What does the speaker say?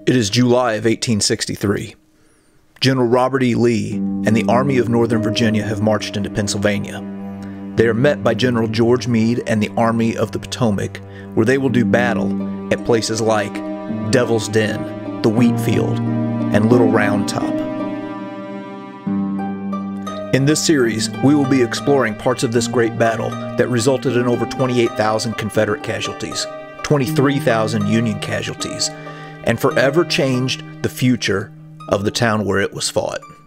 It is July of 1863. General Robert E. Lee and the Army of Northern Virginia have marched into Pennsylvania. They are met by General George Meade and the Army of the Potomac, where they will do battle at places like Devil's Den, the Wheat Field, and Little Round Top. In this series, we will be exploring parts of this great battle that resulted in over 28,000 Confederate casualties, 23,000 Union casualties, and forever changed the future of the town where it was fought.